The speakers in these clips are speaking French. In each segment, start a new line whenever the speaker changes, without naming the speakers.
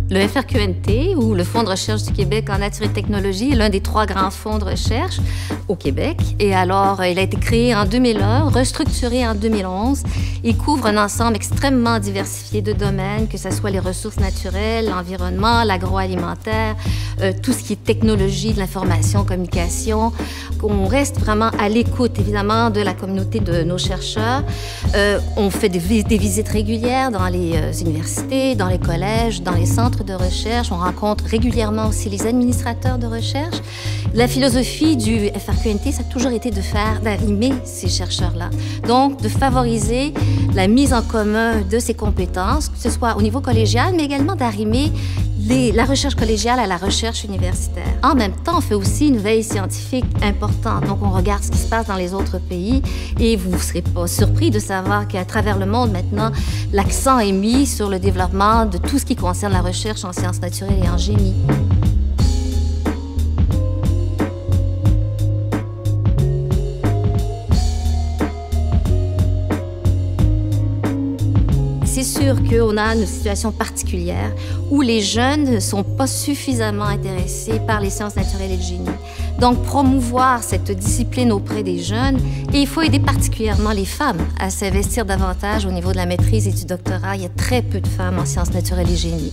Le FRQNT, ou le Fonds de recherche du Québec en nature et technologie, est l'un des 3 grands fonds de recherche au Québec. Et alors, il a été créé en 2001, restructuré en 2011. Il couvre un ensemble extrêmement diversifié de domaines, que ce soit les ressources naturelles, l'environnement, l'agroalimentaire, tout ce qui est technologie de l'information, communication. On reste vraiment à l'écoute, évidemment, de la communauté de nos chercheurs. On fait des visites régulières dans les universités, dans les collèges, dans les centres de recherche. On rencontre régulièrement aussi les administrateurs de recherche. La philosophie du FRQNT, ça a toujours été d'arrimer ces chercheurs-là. Donc, de favoriser la mise en commun de ces compétences, que ce soit au niveau collégial, mais également d'arrimer la recherche collégiale à la recherche universitaire. En même temps, on fait aussi une veille scientifique importante. Donc, on regarde ce qui se passe dans les autres pays et vous ne serez pas surpris de savoir qu'à travers le monde, maintenant, l'accent est mis sur le développement de tout ce qui concerne la recherche en sciences naturelles et en génie. C'est sûr qu'on a une situation particulière où les jeunes ne sont pas suffisamment intéressés par les sciences naturelles et le génie. Donc, promouvoir cette discipline auprès des jeunes, et il faut aider particulièrement les femmes à s'investir davantage au niveau de la maîtrise et du doctorat. Il y a très peu de femmes en sciences naturelles et génie.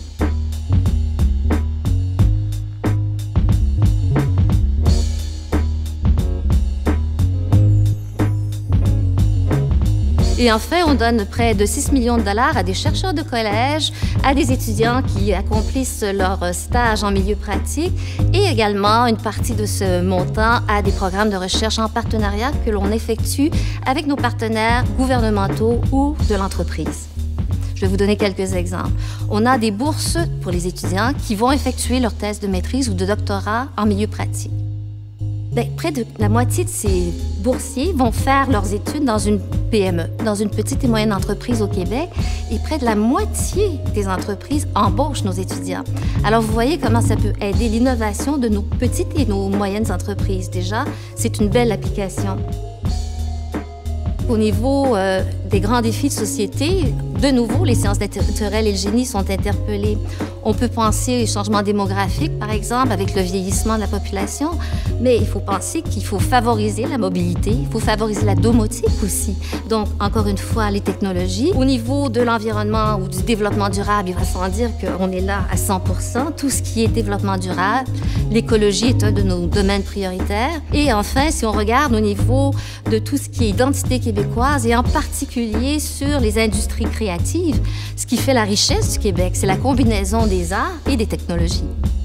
Et enfin, on donne près de 6 millions de dollars à des chercheurs de collège, à des étudiants qui accomplissent leur stage en milieu pratique et également une partie de ce montant à des programmes de recherche en partenariat que l'on effectue avec nos partenaires gouvernementaux ou de l'entreprise. Je vais vous donner quelques exemples. On a des bourses pour les étudiants qui vont effectuer leur thèse de maîtrise ou de doctorat en milieu pratique. Bien, près de la moitié de ces boursiers vont faire leurs études dans une PME, dans une petite et moyenne entreprise au Québec, et près de la moitié des entreprises embauchent nos étudiants. Alors, vous voyez comment ça peut aider l'innovation de nos petites et nos moyennes entreprises. Déjà, c'est une belle application. Au niveau des grands défis de société, de nouveau, les sciences naturelles et le génie sont interpellés. On peut penser au changement démographique, par exemple, avec le vieillissement de la population, mais il faut penser qu'il faut favoriser la mobilité, il faut favoriser la domotique aussi. Donc, encore une fois, les technologies. Au niveau de l'environnement ou du développement durable, il va sans dire qu'on est là à 100%. Tout ce qui est développement durable, l'écologie est un de nos domaines prioritaires. Et enfin, si on regarde au niveau de tout ce qui est identité québécoise, et en particulier sur les industries créatives, ce qui fait la richesse du Québec, c'est la combinaison des arts et des technologies.